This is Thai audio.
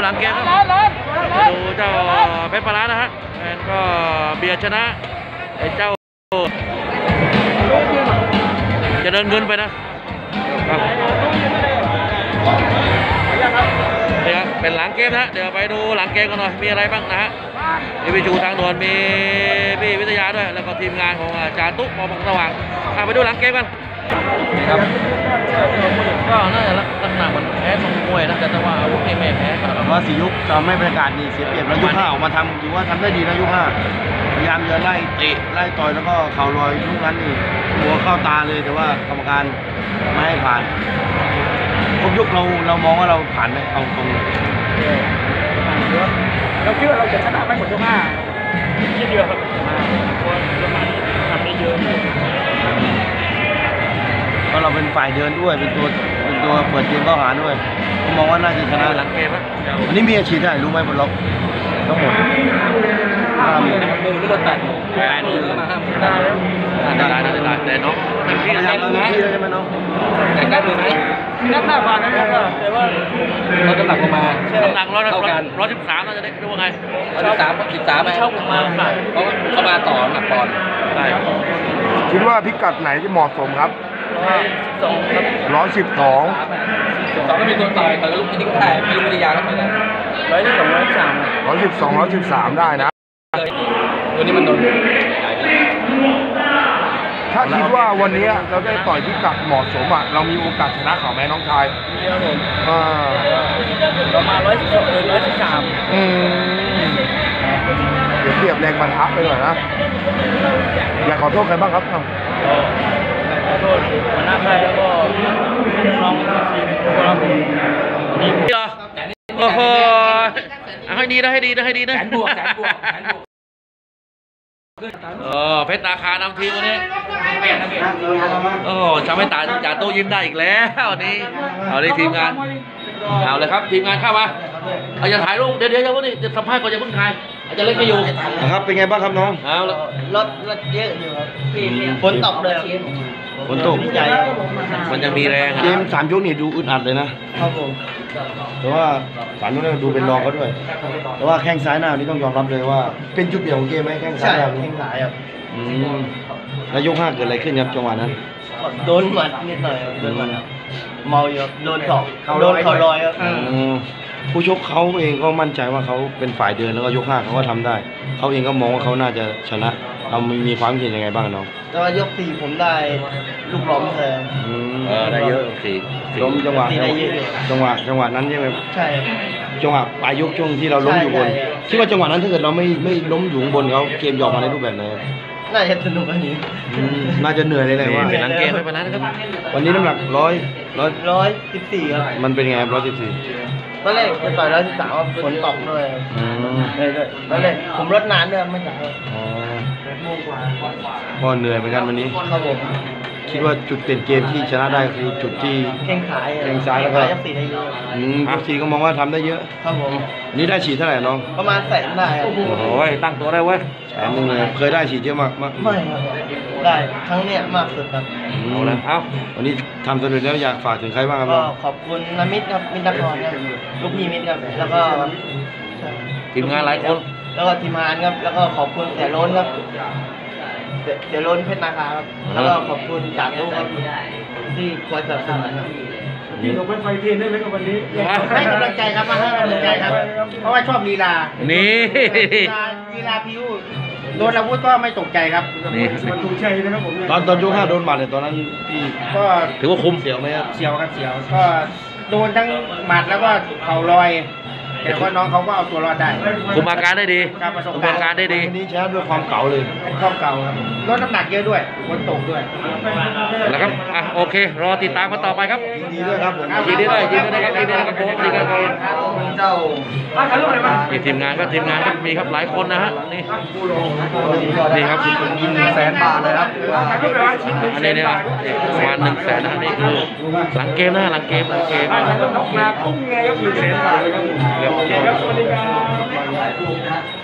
ลังเกมครับดูเจ้าเพชรปลาร้านะฮะแอนก็เบียร์ชนะไอ้เจ้าจะเดินเงินไปนะครับนี่ครับเป็นหลังเกมนะเดี๋ยวไปดูหลังเกมกันหน่อยมีอะไรบ้างนะฮะมีพี่จูทางด่วนมีพี่วิทยาด้วยแล้วก็ทีมงานของอาจารย์ตุ๊กมองสว่างไปดูหลังเกมกันครับก็น่าจะลักษณะเหมือนแพ้สมมวยนะแต่ว่าอาวุธไม่แพ้ครับว่า4 ยุคทำให้บรรยากาศนี่เสียเปรียบแล้วยก 5ออกมาทำถือว่าทำได้ดีนะยก 5พยายามจะไล่เตะไล่ต่อยแล้วก็เข่าลอยลูกนั้นนี่หัวเข้าตาเลยแต่ว่ากรรมการไม่ให้ผ่านครบยกเรามองว่าเราผ่านไหมเอาตรงเราคิดว่าเราจะชนะไม่หมดยก 5คิดเยอะครับทำได้เยอะเพราะเราเป็นฝ่ายเดินด้วยเป็นตัวเปิดเกมเข้าหาด้วยผมมองว่าน่าจะชนะหลังเกมนะวันนี้มีอาชีพได้รู้ไหมบนล็อกทั้งหมดมือก็โดนตัดมือก็มาห้ามได้แต่น้องเป็นพี่นะใช่ไหมน้องแต่กล้ามือไหมนักหน้าผ่านนะครับแต่ว่าเราจะหนักลงมาน้ำหนัก113น่าจะได้รู้ว่าไง 13ไหมเช่าผมมาเขามาต่อหนักปอนด์ใช่คิดว่าพิกัดไหนที่เหมาะสมครับ 12ครับ 112 ก็มีตัวต่อยแต่ลูกนี้ก็ได้มีลูกวิทยาก็ไปได้ 113ได้นะตัวนี้มันโดนถ้าคิดว่าวันนี้เราได้ต่อยพิกัดเหมาะสมอ่ะเรามีโอกาสชนะเขาไหมน้องชายมีครับผมประมาณ112 113 เดี๋ยวเปรียบแรงบรรทัดไปหน่อยนะอยากขอโทษใครบ้างครับขอโทษหัวหน้าค่ายแล้วก็น้องทีมเรานี่เหรอโอ้โหให้ดีนะแสนบวกเพชรนาคานำทีมวันนี้โอ้ทำให้จ่าตู้ยิ้มได้อีกแล้ววันนี้เอาเลยทีมงานเอาเลยครับทีมงานเข้ามาเอาจะถ่ายรูปเดี๋ยวอย่าพูดนี่จะสัมภาษณ์ก่อนอย่าเพิ่งถ่ายอาจจะเล่นไม่อยู่ครับเป็นไงบ้างครับน้องเอารถเยอะอยู่ครับฝนตกเลยฝนตกมันจะมีแรงเกม3 ยกนี่ดูอึดอัดเลยนะครับผมแต่ว่า3 ยกนี่ดูเป็นรองเขาด้วยแต่ว่าแข้งซ้ายหน้านี่ต้องยอมรับเลยว่าเป็นจุดเด่นของเกมไหมแข้งซ้ายแข้งซ้ายครับแล้วยก 5เกิดอะไรขึ้นครับจังหวะนั้นโดนหมัดนิดหน่อยโดนหมัดเมาอยู่โดนเข่าลอยครับผู้ชกเขาเองก็มั่นใจว่าเขาเป็นฝ่ายเดินแล้วก็ยก 5เขาก็ทำได้เขาเองก็มองว่าเขาน่าจะชนะเรามีความเห็นยังไงบ้างน้องแต่ว่ายก 4ผมได้ลูกล้มแทนได้เยอะล้มจังหวะนั้นใช่ไหมใช่จังหวะปลายยกช่วงที่เราล้มอยู่บนคิดว่าจังหวะนั้นถ้าเกิดเราไม่ล้มอยู่บนเขาเกมหยอกมาในรูปแบบไหนน่าจะสนุกอันนี้น่าจะเหนื่อยเลยว่าเป็นหลังเกมไปนั้นครับวันนี้น้ำหนัก 114ครับมันเป็นไง114 ตอนแรกจะต่อย113ว่าฝนตกด้วยตอนแรกผมรถนานด้วยไม่จับก็เหนื่อยเหมือนกันวันนี้ครับผมคิดว่าจุดเด่นเกมที่ชนะได้คือจุดที่แข้งซ้ายแล้วก็ยักษ์4ได้เยอะ 4ก็มองว่าทำได้เยอะครับผมนี่ได้ฉีดเท่าไหร่น้องประมาณ100,000ได้ครับโอ้โหตั้งตัวได้เว้ย 100,000เลยเคยได้ฉีดเยอะมากไม่ครับได้ครั้งเนี้ยมากสุดครับเอาละวันนี้ทำสำเร็จแล้วอยากฝากถึงใครบ้างครับก็ขอบคุณนมิตรครับมิตรนครครับลูกพี่มิตรครับแล้วก็ทีมงานหลายคนแล้วก็ทีมงานครับแล้วก็ขอบคุณเสียโล้นครับเดี๋ยวล้นเพชรนาคาครับแล้วก็ขอบคุณจากลูกครับที่คอยสนับสนุนครับที่เราเป็นไฟเทียนได้ไหมกับวันนี้ให้กำลังใจครับมาให้กำลังใจครับเพราะว่าชอบลีลานี่ลีลาพิวโดนอาวุธก็ไม่ตกใจครับมันถูกใจนะครับผมตอนยก 5โดนหมัดเนี่ยตอนนั้นพี่ก็ถือว่าคุมเสียวไหมครับเสียวก็โดนทั้งหมัดแล้วก็เข่าลอยแต่ว่าน้องเขาก็เอาตัวรอดได้คุมอาการได้ดีคุมอาการได้ดีนี่ชนะด้วยความเก่าเลยความเก่าครับลดน้ำหนักเยอะด้วยฝนตกด้วยแล้วครับโอเครอติดตามกันต่อไปครับดีด้วยครับยินดีด้วยครับผมดีครับเจ้าทีมงานก็มีครับหลายคนนะฮะนี่ครับ 100,000 บาทเลยครับอันนี้เนี่ยประมาณ100,000นะนี่คือหลังเกมนะหลังเกมมาตุ้งไงครับ100,000 บาทเลยครับ